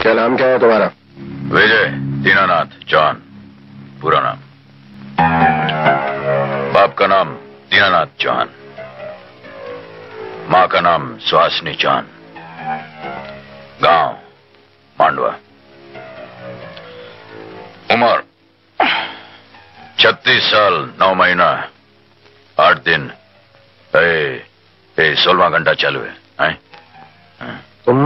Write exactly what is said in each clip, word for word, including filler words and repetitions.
क्या नाम क्या है तुम्हारा? विजय दीनानाथ जॉन, पूरा नाम। बाप का नाम दीनानाथ जॉन, माँ का नाम सुहासिनी जॉन, गांव मांडवा। उम्र छत्तीस साल नौ महीना आठ दिन ए सोलवा घंटा चालू है, है? तुम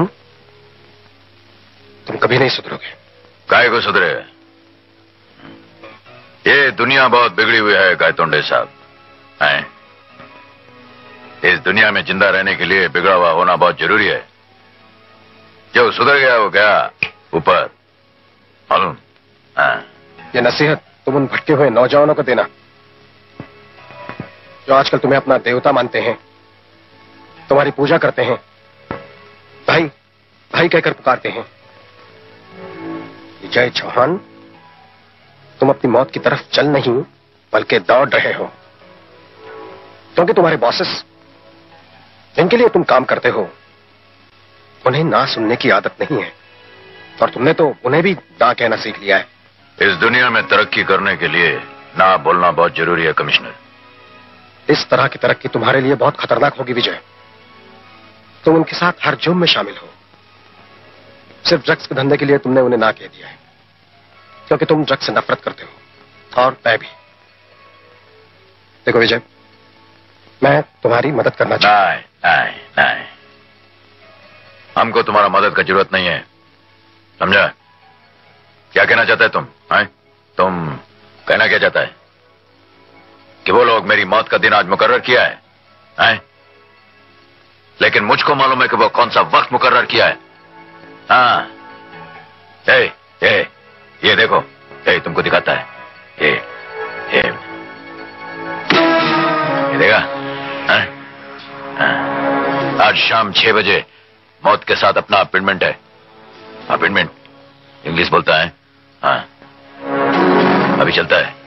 तुम कभी नहीं सुधरोगे। काहे को सुधरे? ये दुनिया बहुत बिगड़ी हुई है गायतोंडे साहब, हैं? इस दुनिया में जिंदा रहने के लिए बिगड़ा हुआ होना बहुत जरूरी है। जो सुधर गया वो गया ऊपर, मालूम? ये नसीहत तुम उन भटके हुए नौजवानों को देना जो आजकल तुम्हें अपना देवता मानते हैं, तुम्हारी पूजा करते हैं, भाई भाई कहकर पुकारते हैं। विजय चौहान, तुम अपनी मौत की तरफ चल नहीं बल्कि दौड़ रहे हो, क्योंकि तुम्हारे बॉसेस जिनके लिए तुम काम करते हो उन्हें ना सुनने की आदत नहीं है, और तुमने तो उन्हें भी ना कहना सीख लिया है। इस दुनिया में तरक्की करने के लिए ना बोलना बहुत जरूरी है कमिश्नर। इस तरह की तरक्की तुम्हारे लिए बहुत खतरनाक होगी विजय। तुम उनके साथ हर जुर्म में शामिल हो। सिर्फ ड्रग्स के धंधे के लिए तुमने उन्हें ना कह दिया है, क्योंकि तुम ड्रग्स से नफरत करते हो, और मैं भी। देखो विजय, मैं तुम्हारी मदद करना चाहता हूं। नहीं नहीं नहीं, हमको तुम्हारा मदद का जरूरत नहीं है, समझा? क्या कहना चाहता है तुम? हैं? तुम कहना क्या चाहता है? कि वो लोग मेरी मौत का दिन आज मुकर्रर किया है, हैं? लेकिन मुझको मालूम है कि वो कौन सा वक्त मुकर्रर किया है। हाँ, ए, ए, ये देखो, ए, तुमको दिखाता है, ये, ये, ये देखा? हाँ? हाँ। आज शाम छह बजे मौत के साथ अपना अपॉइंटमेंट है। अपॉइंटमेंट इंग्लिश बोलता है। हाँ, अभी चलता है।